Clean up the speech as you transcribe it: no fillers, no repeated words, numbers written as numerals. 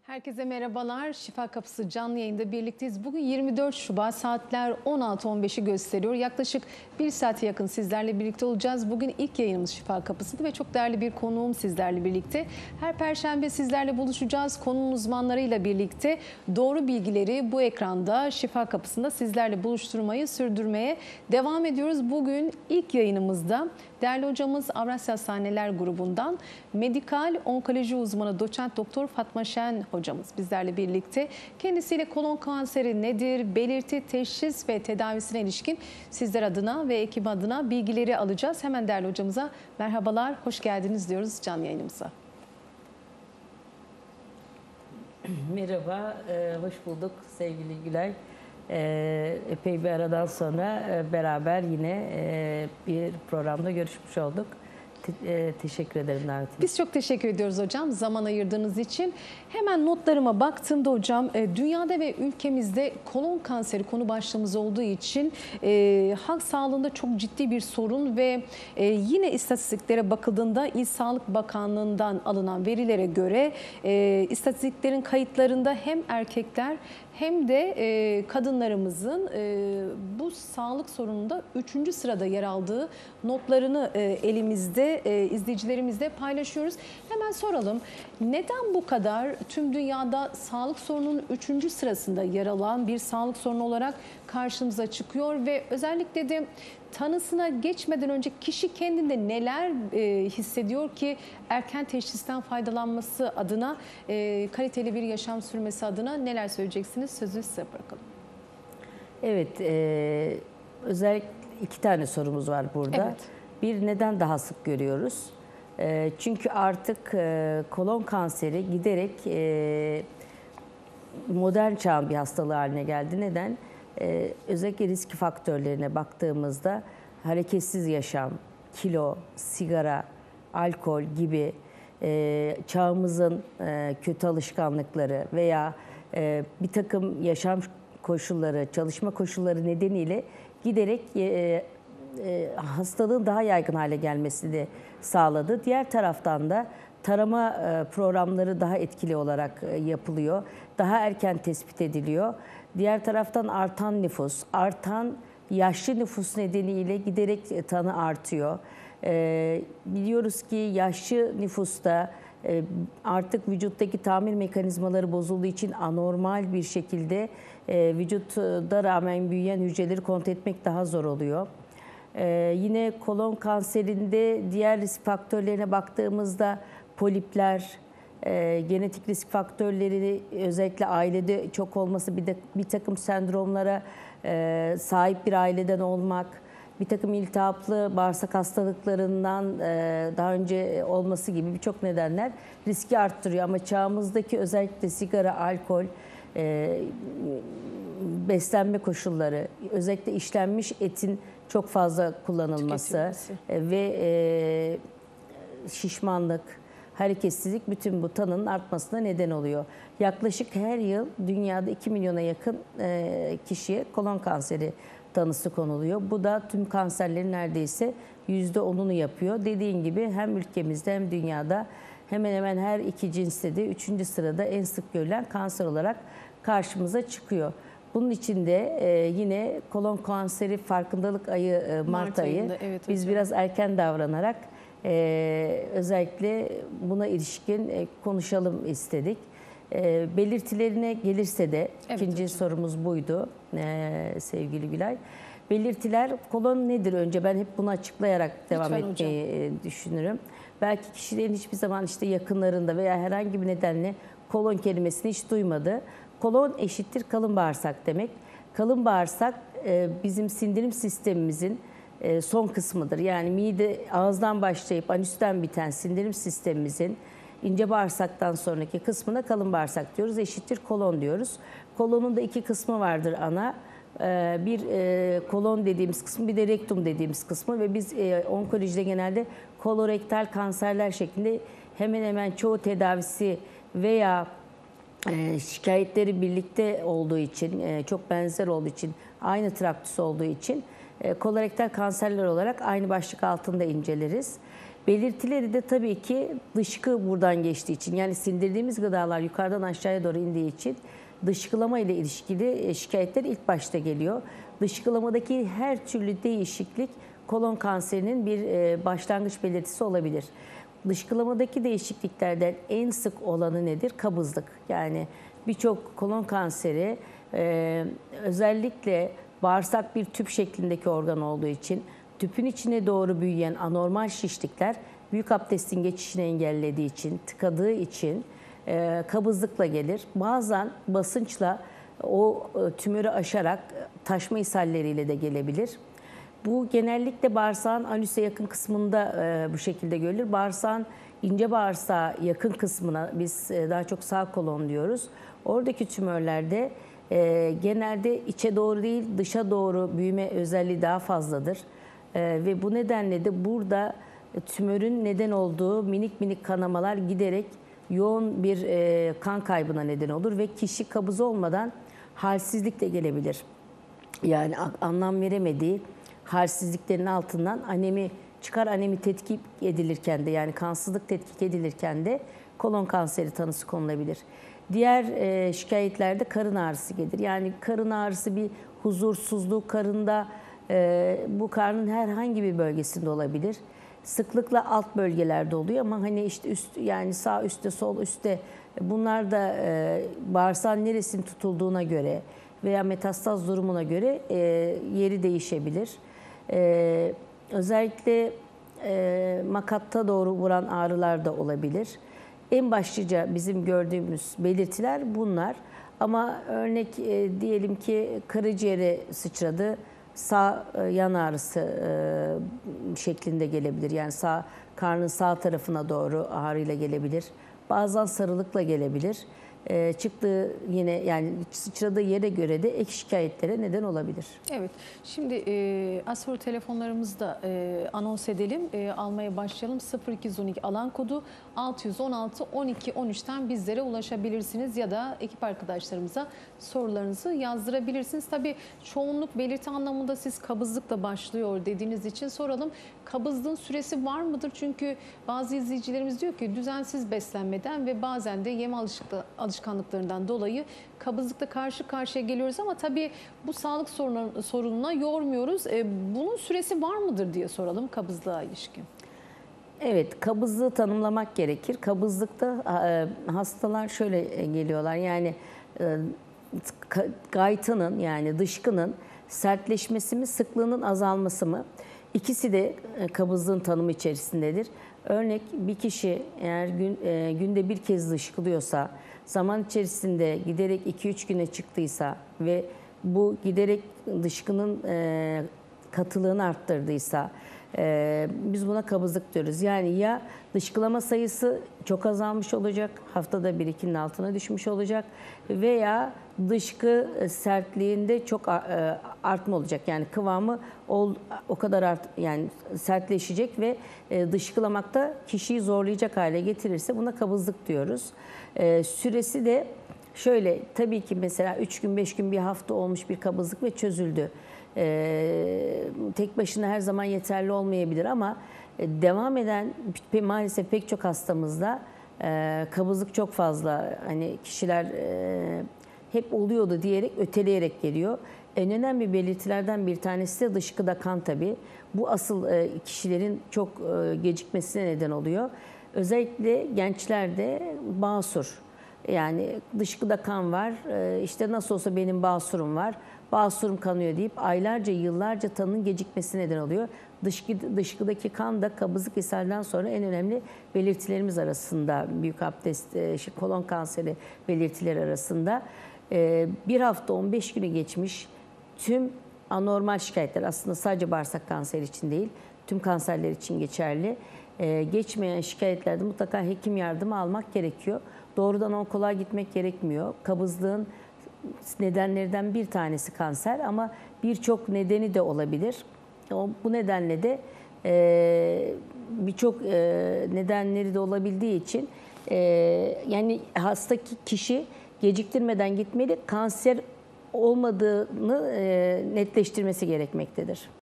Herkese merhabalar. Şifa Kapısı canlı yayında birlikteyiz. Bugün 24 Şubat, saatler 16.15'i gösteriyor. Yaklaşık bir saate yakın sizlerle birlikte olacağız. Bugün ilk yayınımız Şifa Kapısı'nda ve çok değerli bir konuğum sizlerle birlikte. Her Perşembe sizlerle buluşacağız. Konunun uzmanlarıyla birlikte doğru bilgileri bu ekranda Şifa Kapısı'nda sizlerle buluşturmayı sürdürmeye devam ediyoruz. Bugün ilk yayınımızda değerli hocamız Avrasya Hastaneler grubundan medikal onkoloji uzmanı doçent doktor Fatma Şen hocamız bizlerle birlikte. Kendisiyle kolon kanseri nedir, belirti, teşhis ve tedavisine ilişkin sizler adına ve ekip adına bilgileri alacağız. Hemen değerli hocamıza merhabalar, hoş geldiniz diyoruz canlı yayınımıza. Merhaba, hoş bulduk sevgili Gülay. Epey bir aradan sonra beraber yine bir programda görüşmüş olduk. Teşekkür ederim davetiniz. Biz çok teşekkür ediyoruz hocam zaman ayırdığınız için. Hemen notlarıma baktığımda hocam dünyada ve ülkemizde kolon kanseri konu başlığımız olduğu için halk sağlığında çok ciddi bir sorun ve yine istatistiklere bakıldığında İl Sağlık Bakanlığı'ndan alınan verilere göre istatistiklerin kayıtlarında hem erkekler hem de kadınlarımızın bu sağlık sorununda 3. sırada yer aldığı notlarını elimizde izleyicilerimizle paylaşıyoruz. Hemen soralım, neden bu kadar tüm dünyada sağlık sorununun 3. sırasında yer alan bir sağlık sorunu olarak karşımıza çıkıyor ve özellikle de tanısına geçmeden önce kişi kendinde neler hissediyor ki erken teşhisten faydalanması adına, kaliteli bir yaşam sürmesi adına neler söyleyeceksiniz? Sözü size bırakalım. Evet, özellikle 2 tane sorumuz var burada. Evet. Bir, neden daha sık görüyoruz? Çünkü artık kolon kanseri giderek modern çağın bir hastalığı haline geldi. Neden? Özellikle risk faktörlerine baktığımızda hareketsiz yaşam, kilo, sigara, alkol gibi çağımızın kötü alışkanlıkları veya bir takım yaşam koşulları, çalışma koşulları nedeniyle giderek hastalığın daha yaygın hale gelmesini sağladı. Diğer taraftan da tarama programları daha etkili olarak yapılıyor. Daha erken tespit ediliyor. Diğer taraftan artan nüfus, artan yaşlı nüfus nedeniyle giderek tanı artıyor. Biliyoruz ki yaşlı nüfusta artık vücuttaki tamir mekanizmaları bozulduğu için anormal bir şekilde vücutta rağmen büyüyen hücreleri kontrol etmek daha zor oluyor. Yine kolon kanserinde diğer risk faktörlerine baktığımızda polipler, genetik risk faktörleri, özellikle ailede çok olması, bir takım sendromlara sahip bir aileden olmak, bir takım iltihaplı bağırsak hastalıklarından daha önce olması gibi birçok nedenler riski arttırıyor. Ama çağımızdaki özellikle sigara, alkol, beslenme koşulları, özellikle işlenmiş etin çok fazla kullanılması ve şişmanlık, hareketsizlik bütün bu tanının artmasına neden oluyor. Yaklaşık her yıl dünyada 2 milyona yakın kişiye kolon kanseri tanısı konuluyor. Bu da tüm kanserlerin neredeyse %10'unu yapıyor. Dediğin gibi hem ülkemizde hem dünyada hemen hemen her 2 cinste de 3. sırada en sık görülen kanser olarak karşımıza çıkıyor. Bunun için de yine kolon kanseri farkındalık ayı Mart ayı. Evet, biz biraz erken davranarak özellikle buna ilişkin konuşalım istedik. Belirtilerine gelirse de ikinci sorumuz buydu sevgili Gülay. Belirtiler, kolon nedir önce? Ben hep bunu açıklayarak devam etmeyi düşünürüm. Belki kişilerin hiçbir zaman işte yakınlarında veya herhangi bir nedenle kolon kelimesini hiç duymadı. Kolon eşittir kalın bağırsak demek. Kalın bağırsak bizim sindirim sistemimizin son kısmıdır. Yani mide, ağızdan başlayıp anüsten biten sindirim sistemimizin ince bağırsaktan sonraki kısmına kalın bağırsak diyoruz. Eşittir kolon diyoruz. Kolonun da 2 kısmı vardır ana. Bir kolon dediğimiz kısmı, bir de rektum dediğimiz kısmı ve biz onkolojide genelde kolorektal kanserler şeklinde hemen hemen çoğu tedavisi veya şikayetleri birlikte olduğu için, çok benzer olduğu için, aynı traktüs olduğu için kolorektal kanserler olarak aynı başlık altında inceleriz. Belirtileri de tabii ki dışkı buradan geçtiği için, yani sindirdiğimiz gıdalar yukarıdan aşağıya doğru indiği için dışkılama ile ilişkili şikayetler ilk başta geliyor. Dışkılamadaki her türlü değişiklik kolon kanserinin bir başlangıç belirtisi olabilir. Dışkılamadaki değişikliklerden en sık olanı nedir? Kabızlık. Yani birçok kolon kanseri özellikle bağırsak bir tüp şeklindeki organ olduğu için tüpün içine doğru büyüyen anormal şişlikler büyük abdestin geçişini engellediği için, tıkadığı için kabızlıkla gelir. Bazen basınçla o tümörü aşarak taşma ishalleriyle de gelebilir. Bu genellikle bağırsağın anüse yakın kısmında bu şekilde görülür. Bağırsağın ince bağırsağa yakın kısmına biz daha çok sağ kolon diyoruz. Oradaki tümörlerde genelde içe doğru değil dışa doğru büyüme özelliği daha fazladır. Ve bu nedenle de burada tümörün neden olduğu minik minik kanamalar giderek yoğun bir kan kaybına neden olur ve kişi kabız olmadan halsizlikle gelebilir. Yani anlam veremediği halsizliklerin altından anemi çıkar, anemi tetkik edilirken de, yani kansızlık tetkik edilirken de kolon kanseri tanısı konulabilir. Diğer şikayetlerde karın ağrısı gelir. Yani karın ağrısı bir huzursuzluk karında, bu karnın herhangi bir bölgesinde olabilir. Sıklıkla alt bölgelerde oluyor ama hani işte üst, yani sağ üstte, sol üstte, bunlar da bağırsağın neresinin tutulduğuna göre veya metastaz durumuna göre yeri değişebilir. Özellikle makatta doğru vuran ağrılar da olabilir. En başlıca bizim gördüğümüz belirtiler bunlar. Ama örnek diyelim ki karaciğere sıçradı, sağ yan ağrısı şeklinde gelebilir. Yani karnın sağ tarafına doğru ağrıyla gelebilir. Bazen sarılıkla gelebilir. Çıktığı yine, yani sıçradığı yere göre de ek şikayetlere neden olabilir. Evet. Şimdi az sonra telefonlarımızı da anons edelim. Almaya başlayalım. 0212 alan kodu 616 12 13'ten bizlere ulaşabilirsiniz ya da ekip arkadaşlarımıza sorularınızı yazdırabilirsiniz. Tabii çoğunluk belirti anlamında siz kabızlıkla başlıyor dediğiniz için soralım. Kabızlığın süresi var mıdır? Çünkü bazı izleyicilerimiz diyor ki düzensiz beslenmeden ve bazen de yeme alışkanlıklarından dolayı kabızlıkla karşı karşıya geliyoruz ama tabii bu sağlık sorununa yormuyoruz. Bunun süresi var mıdır diye soralım kabızlığa ilişkin. Evet, kabızlığı tanımlamak gerekir. Kabızlıkta hastalar şöyle geliyorlar, yani gaytının, yani dışkının sertleşmesi mi, sıklığının azalması mı? İkisi de kabızlığın tanımı içerisindedir. Örnek, bir kişi eğer günde bir kez dışkılıyorsa, zaman içerisinde giderek 2-3 güne çıktıysa ve bu giderek dışkının katılığını arttırdıysa biz buna kabızlık diyoruz. Yani ya dışkılama sayısı çok azalmış olacak, haftada 1-2'nin altına düşmüş olacak veya dışkı sertliğinde çok artma olacak. Yani kıvamı o kadar yani sertleşecek ve dışkılamakta kişiyi zorlayacak hale getirirse buna kabızlık diyoruz. Süresi de şöyle, tabii ki mesela 3 gün 5 gün bir hafta olmuş bir kabızlık ve çözüldü. Tek başına her zaman yeterli olmayabilir ama devam eden maalesef pek çok hastamızda kabızlık çok fazla, hani kişiler hep oluyordu diyerek öteleyerek geliyor. En önemli belirtilerden bir tanesi de dışkıda kan tabii. Bu asıl kişilerin çok gecikmesine neden oluyor. Özellikle gençlerde basur. Yani dışkıda kan var, işte nasıl olsa benim basurum var, basurum kanıyor deyip aylarca, yıllarca tanının gecikmesi neden oluyor. Dışkıdaki kan da kabızlık ishalden sonra en önemli belirtilerimiz arasında, büyük abdest, kolon kanseri belirtileri arasında. Bir hafta 15 günü geçmiş tüm anormal şikayetler, aslında sadece bağırsak kanseri için değil, tüm kanserler için geçerli. Geçmeyen şikayetlerde mutlaka hekim yardımı almak gerekiyor. Doğrudan onkoloğa gitmek gerekmiyor. Kabızlığın nedenlerinden bir tanesi kanser ama birçok nedeni de olabilir. Bu nedenle de birçok nedenleri de olabildiği için yani hasta kişi geciktirmeden gitmeli, kanser olmadığını netleştirmesi gerekmektedir.